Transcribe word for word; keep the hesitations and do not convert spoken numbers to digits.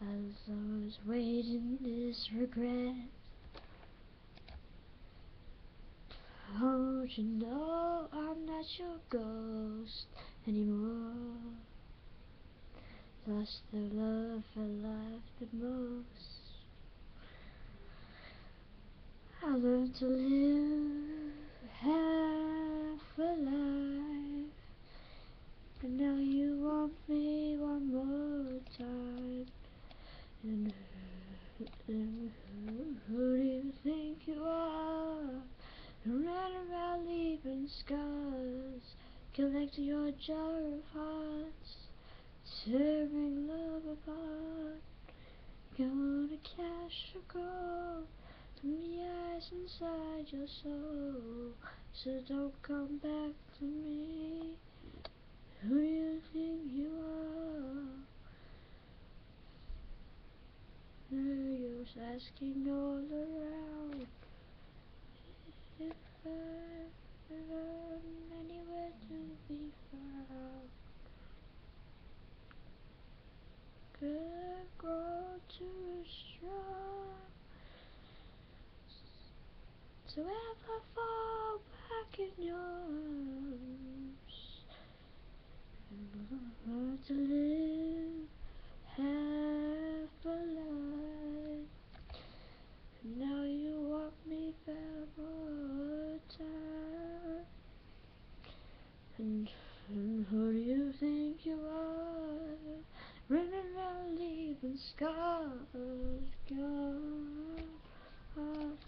As I was waiting this regret, don't you know I'm not your ghost anymore? Lost the love I loved the most. I learned to live half a life, and now you want me one more time. And who, who do you think you are? Running around leaving scars, collecting your jar of hearts, tearing love apart. Gonna cash a gold from the eyes inside your soul, so don't come back to me. Who do you think you are? You're asking all around if I'm anywhere to be found. Could grow too strong to ever fall back in your arms, and learn to live half a life. And now you want me back more time. And, and who do you think you are? Running around leaving scars, gone.